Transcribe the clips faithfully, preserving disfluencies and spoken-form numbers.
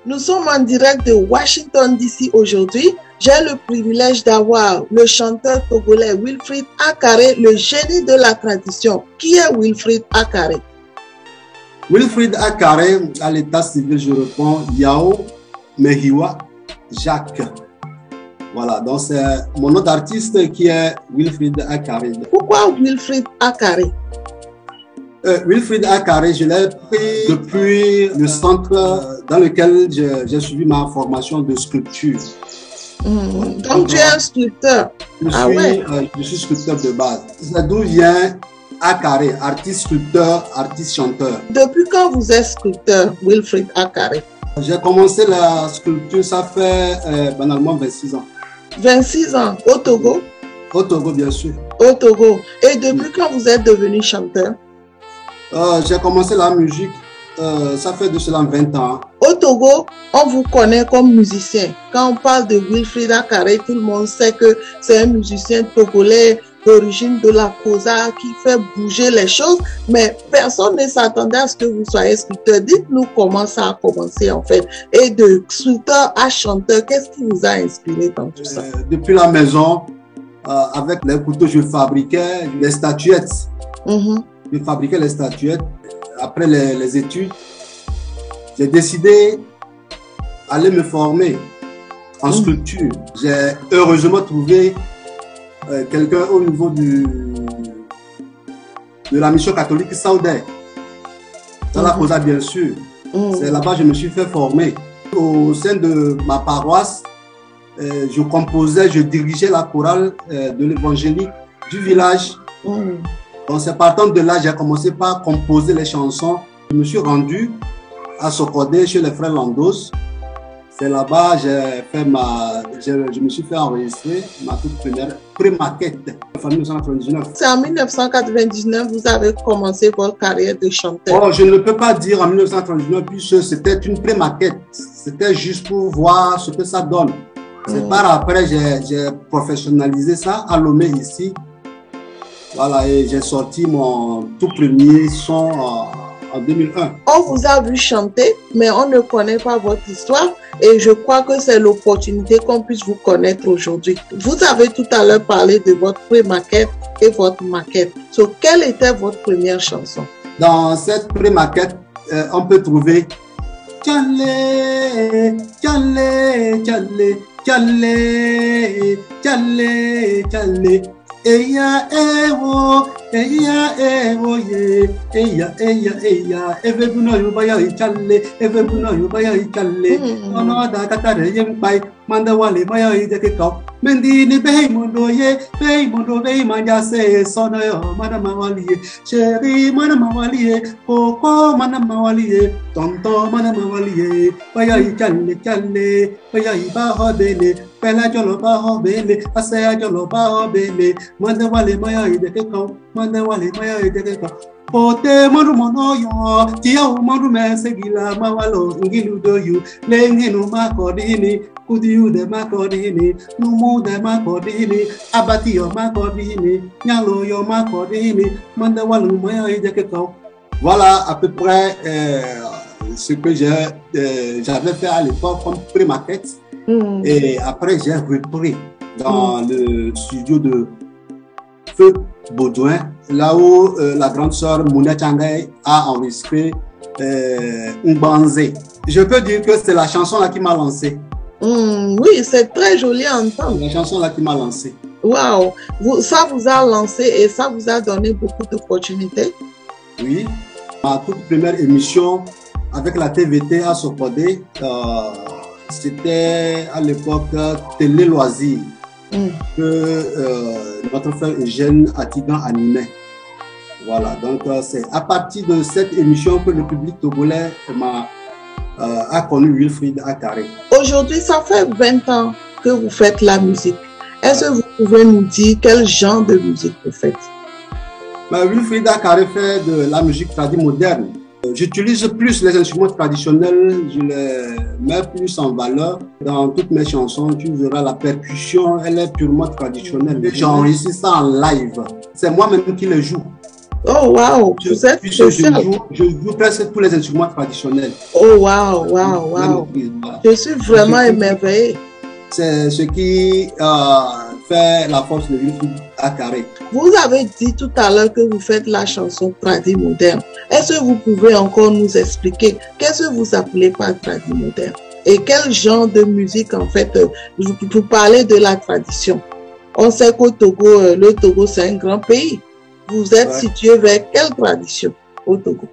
Nous sommes en direct de Washington D C aujourd'hui. J'ai le privilège d'avoir le chanteur togolais Wilfried Akare, le génie de la tradition. Qui est Wilfried Akare? Wilfried Akare, à l'état civil, je réponds Yao Mehiwa Jacques. Voilà, donc c'est mon nom d'artiste qui est Wilfried Akare. Pourquoi Wilfried Akare? Euh, Wilfried Akare, je l'ai pris depuis le centre dans lequel j'ai suivi ma formation de sculpture. Mmh. Donc, tu es un sculpteur. Je, ah suis, ouais. euh, je suis sculpteur de base. C'est d'où vient Akare, artiste sculpteur, artiste chanteur. Depuis quand vous êtes sculpteur, Wilfried Akare? J'ai commencé la sculpture, ça fait euh, banalement vingt-six ans. vingt-six ans, au Togo? Au Togo, bien sûr. Au Togo. Et depuis quand vous êtes devenu chanteur? Euh, j'ai commencé la musique, euh, ça fait de cela vingt ans. Au Togo, on vous connaît comme musicien. Quand on parle de Wilfried Akare, tout le monde sait que c'est un musicien togolais d'origine de la Kosa qui fait bouger les choses, mais personne ne s'attendait à ce que vous soyez sculpteur. Dites-nous comment ça a commencé en fait. Et de sculpteur à chanteur, qu'est-ce qui vous a inspiré dans tout ça? Euh, depuis la maison, euh, avec les couteaux, je fabriquais les statuettes. Mm-hmm. Je fabriquais les statuettes. Après les, les études, j'ai décidé d'aller me former en sculpture. J'ai heureusement trouvé euh, quelqu'un au niveau du, de la mission catholique Saoudais, dans la Kosa bien sûr. Mm-hmm. C'est là-bas que je me suis fait former. Au sein de ma paroisse, euh, je composais, je dirigeais la chorale euh, de l'évangélique du village. Mm-hmm. Donc c'est partant de là, j'ai commencé par composer les chansons. Je me suis rendu à Sokodé chez les frères Landos. C'est là-bas j'ai fait ma, je, je me suis fait enregistrer ma toute première pré-maquette en mille neuf cent quatre-vingt-dix-neuf. C'est en mille neuf cent quatre-vingt-dix-neuf que vous avez commencé votre carrière de chanteur. Oh, je ne peux pas dire en mille neuf cent quatre-vingt-dix-neuf puisque c'était une pré-maquette. C'était juste pour voir ce que ça donne. C'est mmh. par après j'ai professionnalisé ça à Lomé ici. Voilà, et j'ai sorti mon tout premier son en, en deux mille un. On vous a vu chanter, mais on ne connaît pas votre histoire. Et je crois que c'est l'opportunité qu'on puisse vous connaître aujourd'hui. Vous avez tout à l'heure parlé de votre pré-maquette et votre maquette. So, quelle était votre première chanson? Dans cette pré-maquette, euh, on peut trouver Tchalé, tchalé, tchalé, tchalé, tchalé, tchalé. Eya ewo, eya ewo ye, eya eya eya, everyone you buy a challe, everyone you buy a challe. No no da katare yem pai, manda wale buy a jakeko. Mendi ni bei mondo ye, bei mondo bei manja se sono yo, mana mawali ye, cheri mana mawali ye, koko mana mawali ye, tonto mana mawali ye, buy a challe challe, buy a ba hodele. Pela jolo ba ho bele, asaya jolo ba ho bele. Manda wale maya ide ke ko, manda wale maya ide ke ko. Pote maru mono yo, tia u maru me segila mawalo ngilu do you. Lengi no makodini, kudiu de makodini, numu de makodini, abati yo makodini, nyalo yo makodini, manda wale maya ide ke ko. Voilà à peu près euh, ce que j'ai euh, j'avais fait à l'époque comme pré-maquette. Mmh. Et après, j'ai repris dans mmh. le studio de Feu Baudouin, là où euh, la grande sœur Mouna Tchangay a enregistré euh, Mbanzé. Je peux dire que c'est la chanson là qui m'a lancé. Mmh, oui, c'est très joli à entendre. La chanson là qui m'a lancé. Waouh, ça vous a lancé et ça vous a donné beaucoup d'opportunités. Oui, ma toute première émission avec la T V T à Sokodé. Euh, C'était à l'époque Télé Loisirs mm. que euh, notre frère Eugène Atigan animait. Voilà, donc euh, c'est à partir de cette émission que le public togolais m'a euh, a connu Wilfried Akare. Aujourd'hui, ça fait vingt ans que vous faites la musique. Est-ce que vous pouvez nous dire quel genre de musique vous faites? bah, Wilfried Akare fait de la musique traditionnelle moderne. J'utilise plus les instruments traditionnels, je les mets plus en valeur. Dans toutes mes chansons, tu verras la percussion, elle est purement traditionnelle. J'enregistre ça en live. C'est moi-même qui le joue. Oh, wow, Je, vous êtes je, je, spécial. joue, je joue presque tous les instruments traditionnels. Oh, wow, wow, wow. Je suis vraiment émerveillée. C'est ce qui euh, fait la force de Wilfried Akaré. Vous avez dit tout à l'heure que vous faites la chanson tradi moderne. Est-ce que vous pouvez encore nous expliquer qu'est-ce que vous appelez par tradi moderne? Et quel genre de musique, en fait, vous, vous parlez de la tradition? On sait qu'au Togo, le Togo, c'est un grand pays. Vous êtes ouais. situé vers quelle tradition au Togo?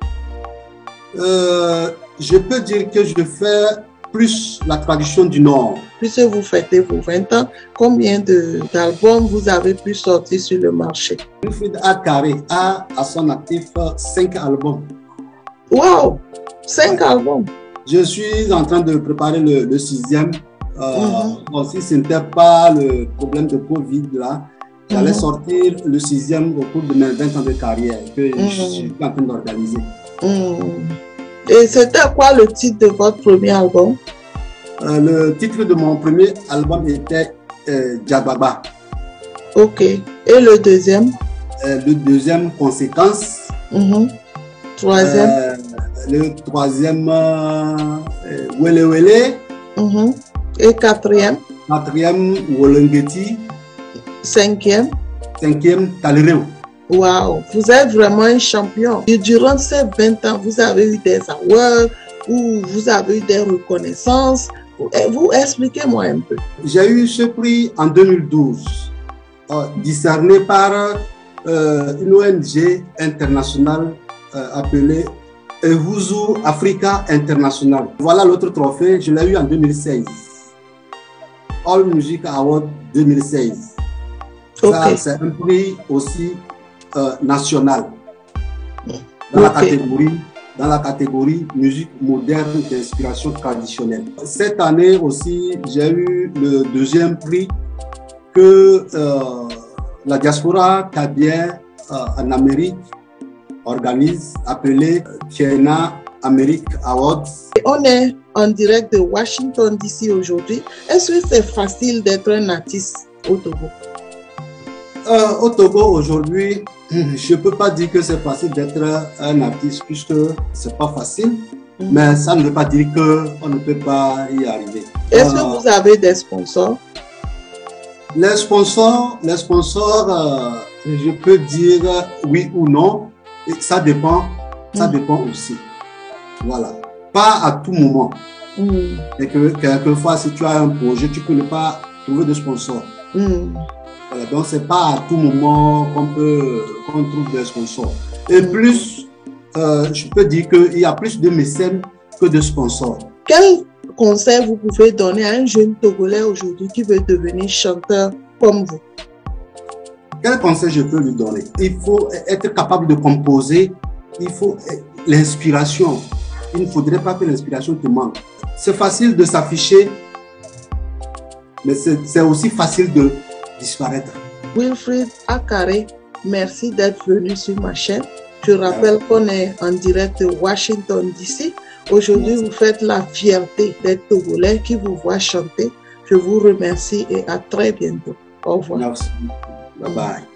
euh, Je peux dire que je fais plus la tradition du Nord. Puisque vous fêtez vos vingt ans, combien d'albums vous avez pu sortir sur le marché? Wilfried Akaré a à son actif cinq albums. Wow! cinq ouais. albums! Je suis en train de préparer le, le sixième. Euh, mm-hmm. Bon, si ce n'était pas le problème de Covid là, j'allais mm-hmm. sortir le sixième au cours de mes vingt ans de carrière que mm-hmm. je suis en train d'organiser. Mm-hmm. Et c'était quoi le titre de votre premier album? euh, Le titre de mon premier album était euh, Djababa. Ok. Et le deuxième? euh, Le deuxième, Conséquence. Mm-hmm. Troisième? Euh, le troisième, euh, Wele Wele. Mm-hmm. Et quatrième? Quatrième, Wolengeti. Cinquième? Cinquième, Talireo. Wow, vous êtes vraiment un champion. Et durant ces vingt ans, vous avez eu des awards ou vous avez eu des reconnaissances. Vous expliquez-moi un peu. J'ai eu ce prix en deux mille douze, euh, discerné par euh, une O N G internationale euh, appelée Evuzu Africa International. Voilà l'autre trophée, je l'ai eu en deux mille seize. All Music Award deux mille seize. Okay. C'est un prix aussi euh, national dans, okay. la catégorie, dans la catégorie musique moderne d'inspiration traditionnelle. Cette année aussi, j'ai eu le deuxième prix que euh, la diaspora kabyère euh, en Amérique organise, appelé Tiena America Awards. On est en direct de Washington D C aujourd'hui. Est-ce que c'est facile d'être un artiste au Togo? Euh, au Togo aujourd'hui, je ne peux pas dire que c'est facile d'être un artiste puisque c'est pas facile, mm-hmm. mais ça ne veut pas dire qu'on ne peut pas y arriver. Est-ce euh, que vous avez des sponsors? Les sponsors, les sponsors, euh, je peux dire oui ou non. Et ça dépend, ça mm. dépend aussi. Voilà. Pas à tout moment. Mm. Et que quelquefois, si tu as un projet, tu peux ne pas trouver de sponsor. Mm. Voilà. Donc, c'est pas à tout moment qu'on peut, qu'on trouve des sponsors. Et plus, euh, je peux dire qu'il y a plus de mécènes que de sponsors. Quel conseil vous pouvez donner à un jeune Togolais aujourd'hui qui veut devenir chanteur comme vous? Quel conseil je peux lui donner? Il faut être capable de composer, il faut l'inspiration. Il ne faudrait pas que l'inspiration te manque. C'est facile de s'afficher, mais c'est aussi facile de disparaître. Wilfried Akaré, merci d'être venu sur ma chaîne. Je rappelle qu'on est en direct de Washington D C. Aujourd'hui, vous faites la fierté des Togolais qui vous voient chanter. Je vous remercie et à très bientôt. Au revoir. Merci. Bye bye.